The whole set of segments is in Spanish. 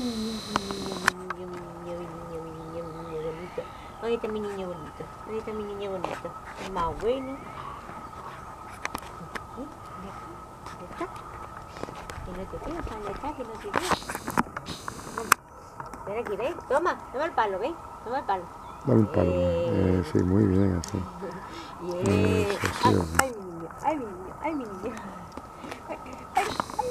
bonito. Ahí está mi niño bonito. Ahí está mi niño bonito. El más bueno. ¿Está? Que no te veo, ¿dónde está? Que no te veo. Ven aquí, ¿ves? Toma el palo, ¿ves? Toma el palo. Dale un palo. Sí, muy bien, así. Eso, sí, Ay, mi niño, ay, mi niño, ay, mi niño. Ay, ay,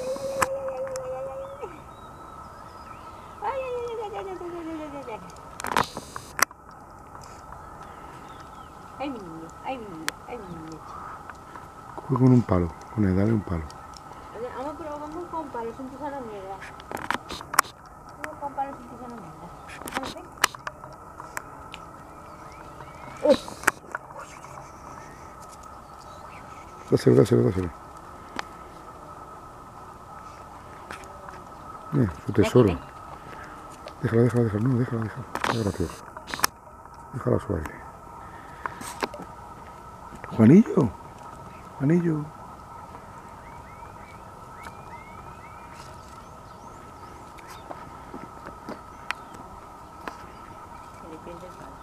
ay, mi niño, ay, mi niño, ay, mi niño. Coge con un palo, con él, dale un palo. Vamos con palos, sin pisar la mierda. Vamos con palos, sin pisar la mierda. Vamos, ven. Dáselo. Su tesoro. Déjala. No, déjala. Es gracioso. Déjala a su aire. Juanillo. Se le pierde el palo.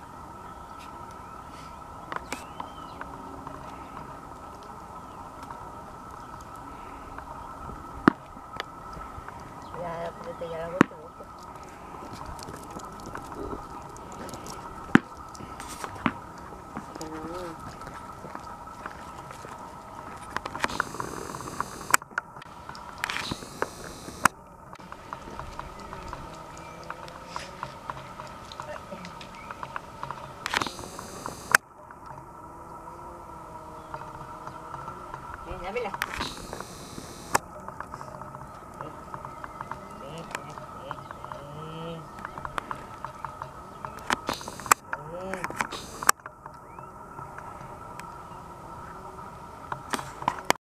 Ya, pero ya la vuelta.